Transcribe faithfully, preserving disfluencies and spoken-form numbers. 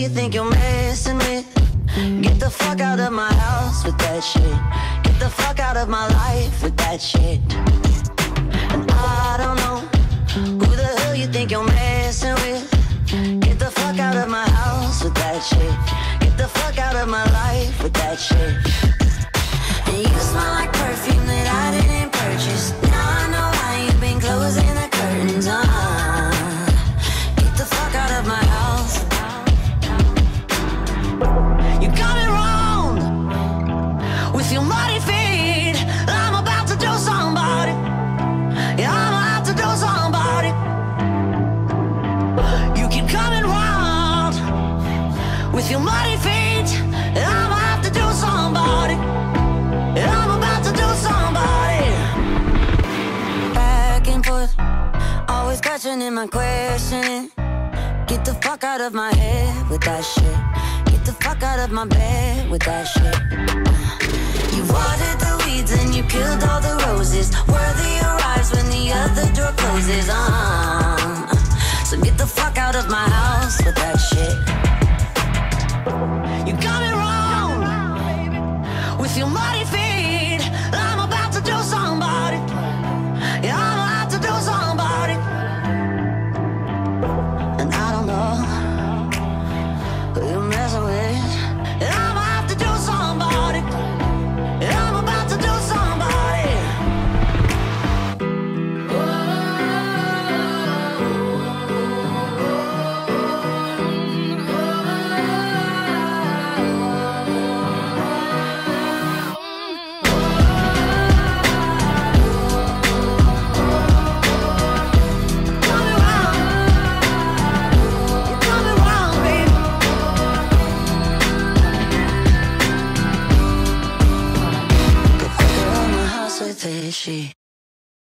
you think you're messing with? Get the fuck out of my house with that shit. Get the fuck out of my life with that shit. And I don't know who the hell you think you're messing with. Get the fuck out of my house with that shit. Get the fuck out of my life with that shit. And you smell like perfume that I didn't purchase. Now I know why you've been closing the curtains on. Get the fuck out of my house. You got it wrong with your muddy feet. I'm about to do somebody. Yeah, I'm about to do somebody. You keep coming round with your muddy feet. I'm about to do somebody. Yeah, I'm about to do somebody. Back and forth, always questioning my questioning. Get the fuck out of my head with that shit. Get the fuck out of my bed with that shit. You watered the weeds and you killed all the roses. Worthy arrives when the other door closes. Uh, so get the fuck out of my house with that shit. You got it wrong with your muddy feet. I'm about to do somebody. Yeah, I'm about to do somebody. And I don't know who you're messing with. Yeah, I'm about to do somebody. Yeah, I'm about to do somebody. Coming round, you're coming round, baby. Get the fuck out of my house with this shit.